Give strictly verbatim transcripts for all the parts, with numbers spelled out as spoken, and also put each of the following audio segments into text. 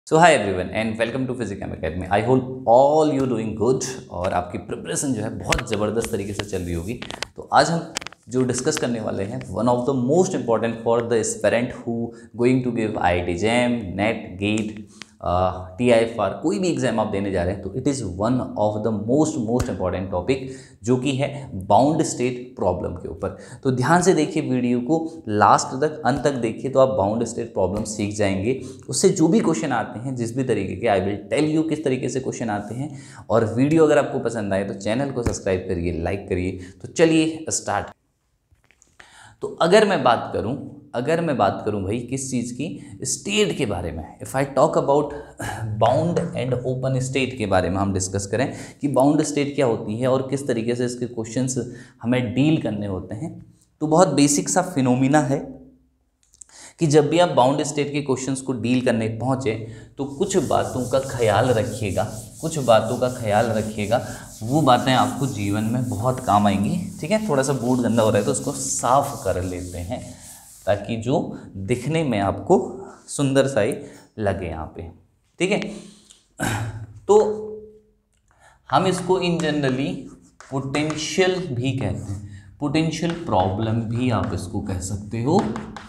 So hi everyone and welcome to physics academy. I hope all you doing good और आपकी preparation जो है बहुत ज़बरदस्त तरीके से चल रही होगी। तो आज हम जो डिस्कस करने वाले हैं one of the most important for the aspirant who going to give I I T JAM, NET, GATE, T I F R, कोई भी एग्जाम आप देने जा रहे हैं तो it is one of the most most important topic जो कि है बाउंड स्टेट प्रॉब्लम के ऊपर। तो ध्यान से देखिए वीडियो को लास्ट तक, अंत तक देखिए तो आप बाउंड स्टेट प्रॉब्लम सीख जाएंगे। उससे जो भी क्वेश्चन आते हैं जिस भी तरीके के, आई विल टेल यू किस तरीके से क्वेश्चन आते हैं। और वीडियो अगर आपको पसंद आए तो चैनल को सब्सक्राइब करिए, लाइक करिए। तो चलिए स्टार्ट। तो अगर मैं बात करूं अगर मैं बात करूं भाई किस चीज़ की, स्टेट के बारे में, if I talk about bound and open state के बारे में हम डिस्कस करें कि बाउंड स्टेट क्या होती है और किस तरीके से इसके क्वेश्चंस हमें डील करने होते हैं। तो बहुत बेसिक सा फिनोमिना है कि जब भी आप बाउंड स्टेट के क्वेश्चंस को डील करने पहुँचे तो कुछ बातों का ख्याल रखिएगा कुछ बातों का ख्याल रखिएगा वो बातें आपको जीवन में बहुत काम आएंगी। ठीक है, थोड़ा सा बोर्ड गंदा हो रहा है तो उसको साफ कर लेते हैं ताकि जो दिखने में आपको सुंदर सा ही लगे यहाँ पे। ठीक है, तो हम इसको इन जनरली पोटेंशियल भी कहते हैं, पोटेंशियल प्रॉब्लम भी आप इसको कह सकते हो।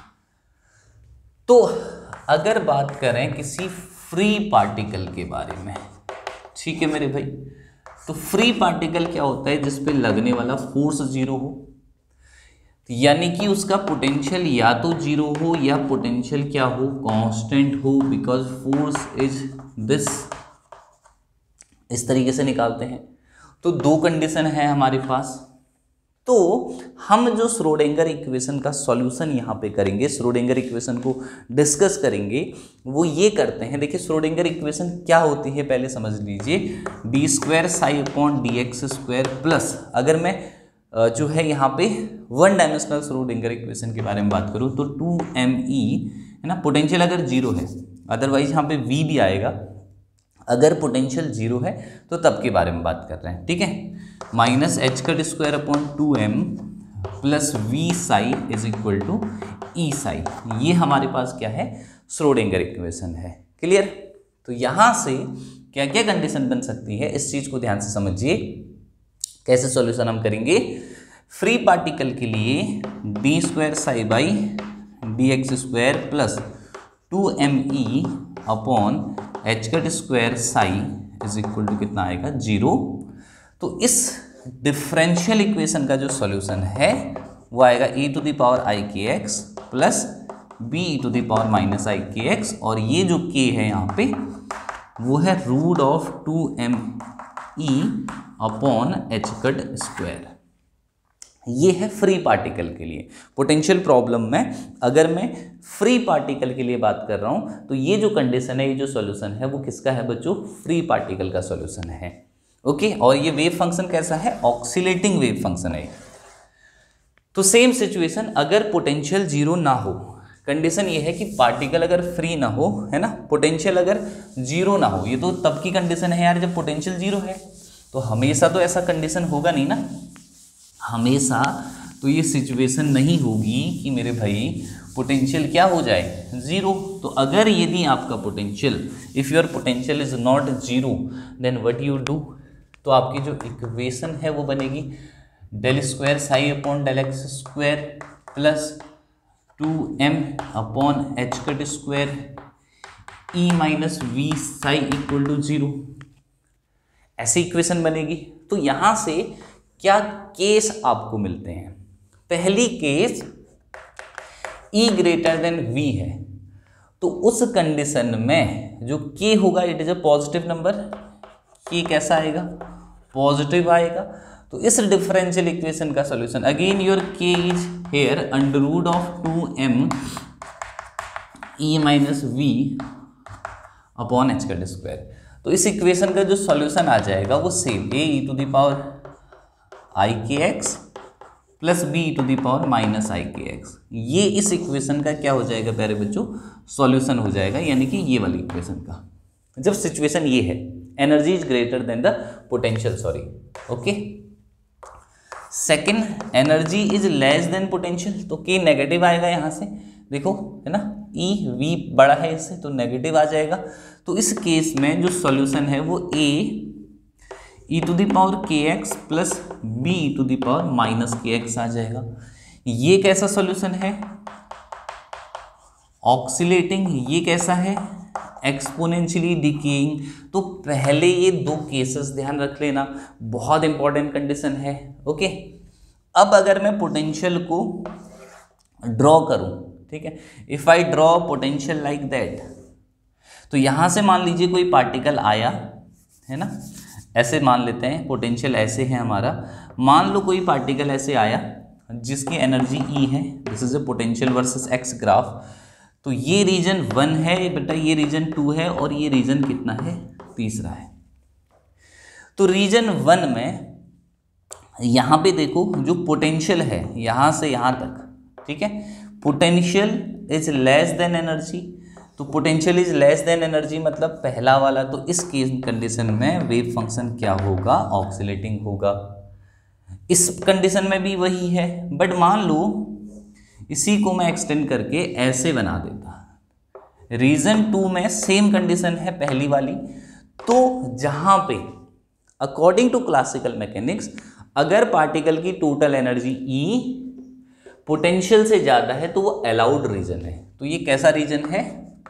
तो अगर बात करें किसी फ्री पार्टिकल के बारे में, ठीक है मेरे भाई, तो फ्री पार्टिकल क्या होता है जिस पे लगने वाला फोर्स जीरो हो, यानी कि उसका पोटेंशियल या तो जीरो हो या पोटेंशियल क्या हो, कांस्टेंट हो, बिकॉज फोर्स इज दिस। इस तरीके से निकालते हैं। तो दो कंडीशन है हमारे पास। तो हम जो श्रोडिंगर इक्वेशन का सॉल्यूशन यहाँ पे करेंगे, श्रोडिंगर इक्वेशन को डिस्कस करेंगे, वो ये करते हैं। देखिए श्रोडिंगर इक्वेशन क्या होती है पहले समझ लीजिए, d square psi upon d x square plus, अगर मैं जो है यहाँ पे वन डायमेंशनल श्रोडिंगर इक्वेशन के बारे में बात करूँ तो टू एम ई है ना, पोटेंशियल अगर जीरो है, अदरवाइज यहाँ पे वी भी आएगा, अगर पोटेंशियल जीरो है तो तब के बारे में बात कर रहे हैं। ठीक है, minus h cut square upon two m plus v psi is equal to e psi, ये हमारे पास क्या है, श्रोडिंगर इक्वेशन है। क्लियर। तो यहाँ से क्या क्या कंडीशन बन सकती है इस चीज़ को ध्यान से समझिए। कैसे सॉल्यूशन हम करेंगे, फ्री पार्टिकल के लिए d square psi by d x square plus two m e upon h cut square psi is equal to कितना आएगा, जीरो। तो इस डिफरेंशियल इक्वेशन का जो सॉल्यूशन है वो आएगा e to the power i k x plus b to the power minus i k x, और ये जो k है यहाँ पे वो है root of two m e upon h cut square. ये है फ्री पार्टिकल के लिए। पोटेंशियल प्रॉब्लम में अगर मैं फ्री पार्टिकल के लिए बात कर रहा हूं तो ये जो कंडीशन है, ये जो सॉल्यूशन है वो किसका है बच्चों, फ्री पार्टिकल का सॉल्यूशन है। ओके, और ये वेव फंक्शन कैसा है, ऑक्सीलेटिंग वेव फंक्शन है। तो सेम सिचुएशन, अगर पोटेंशियल जीरो ना हो, कंडीशन ये है कि पार्टिकल अगर फ्री ना हो, है ना, पोटेंशियल अगर जीरो ना हो, ये तो तब की कंडीशन है यार जब पोटेंशियल जीरो है। तो हमेशा तो ऐसा कंडीशन होगा नहीं ना, हमेशा तो ये सिचुएशन नहीं होगी कि मेरे भाई पोटेंशियल क्या हो जाए, जीरो। तो अगर यदि आपका potential, if your potential is not zero then what you do, तो आपकी जो इक्वेशन है वो बनेगी del square psi upon del x square plus two m upon h cut square e minus v psi equal to zero, ऐसी equation बनेगी। तो यहाँ से क्या केस आपको मिलते हैं, पहली case E greater than V है, तो उस कंडीशन में जो K होगा it is a positive number, K कैसा आएगा, पॉजिटिव आएगा। तो इस डिफरेंशियल इक्वेशन का solution, again your K is here under root of two m e minus v upon h cut square. तो इस इक्वेशन का जो सॉल्यूशन आ जाएगा वो same a e to the power i k x plus b to the power minus i k x, ये इस equation का क्या हो जाएगा प्यारे बच्चों, सॉल्यूशन हो जाएगा, यानी कि ये वाली इक्वेशन का। जब सिचुएशन ये है, energy is greater than the potential, sorry, okay. Second, energy is less than potential, तो के नेगेटिव आएगा यहाँ से, देखो है ना, ई वी बड़ा है इससे तो नेगेटिव आ जाएगा। तो इस केस में जो सॉल्यूशन है वो a e to the power k x plus b to the power minus k x आ जाएगा। ये कैसा सॉल्यूशन है? ऑक्सीलेटिंग। ये कैसा है? Exponentially decaying. तो पहले ये दो केसेस ध्यान रख लेना, बहुत इंपॉर्टेंट कंडीशन है। ओके, अब अगर मैं पोटेंशियल को ड्रॉ करूं, ठीक है, if I draw potential like that, तो यहां से मान लीजिए कोई पार्टिकल आया है ना, ऐसे मान लेते हैं, पोटेंशियल ऐसे है हमारा, मान लो कोई पार्टिकल ऐसे आया जिसकी एनर्जी ई है, this is a potential versus x graph. तो ये रीजन वन है बेटा, ये रीजन टू है और ये रीजन कितना है? तीसरा है। तो रीजन वन में यहां पे देखो जो पोटेंशियल है यहां से यहां तक, ठीक है, potential is less than energy. तो potential is less than energy मतलब पहला वाला, तो इस केस कंडीशन में वेव फंक्शन क्या होगा? ऑक्सीलेटिंग होगा। इस कंडीशन में भी वही है, बट मान लो इसी को मैं एक्सटेंड करके ऐसे बना देता। रीजन टू में सेम कंडीशन है पहली वाली, तो जहां पे अकॉर्डिंग टू क्लासिकल मैकेनिक्स अगर पार्टिकल की टोटल एनर्जी ई पोटेंशियल से ज्यादा है तो वो अलाउड रीजन है। तो ये कैसा रीजन है?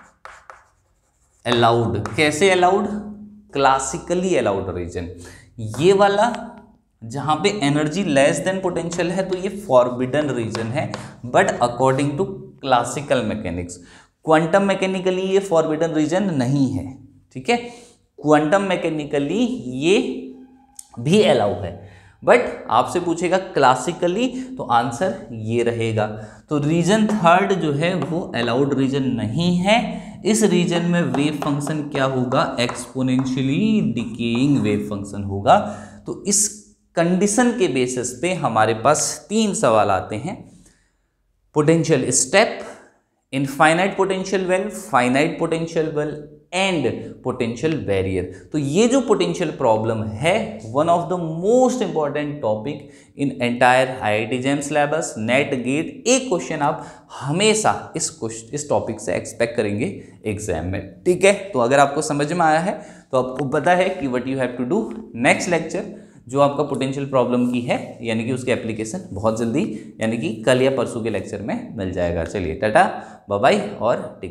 अलाउड। कैसे अलाउड? Classically allowed reason. ये वाला जहां पे एनर्जी लेस देन पोटेंशियल है तो ये फॉरबिडन रीजन है, but according to classical mechanics. Quantum mechanically ये फॉरबिडन रीजन नहीं है, ठीक है, क्वांटम मैकेनिकली ये भी अलाउ है, बट आपसे पूछेगा क्लासिकली तो आंसर ये रहेगा। तो रीजन थर्ड जो है वो अलाउड रीजन नहीं है। इस रीजन में वेव फंक्शन क्या होगा? एक्सपोनेंशियली डिकेइंग वेव फंक्शन होगा। तो इस कंडीशन के बेसिस पे हमारे पास तीन सवाल आते हैं, potential step, infinite potential well, finite potential well and potential barrier. तो ये जो पोटेंशियल प्रॉब्लम है one of the most important topic in entire IIT JAM syllabus, NET GATE. एक क्वेश्चन आप हमेशा इस क्वेश्चन इस टॉपिक से एक्सपेक्ट करेंगे एग्जाम में, ठीक है। तो अगर आपको समझ में आया है तो आपको पता है कि what you have to do. Next lecture जो आपका पोटेंशियल प्रॉब्लम की है यानी कि उसकी एप्लीकेशन बहुत जल्दी यानी कि कल या परसों के लेक्चर में मिल जाएगा। चलिए टाटा बाय बाय और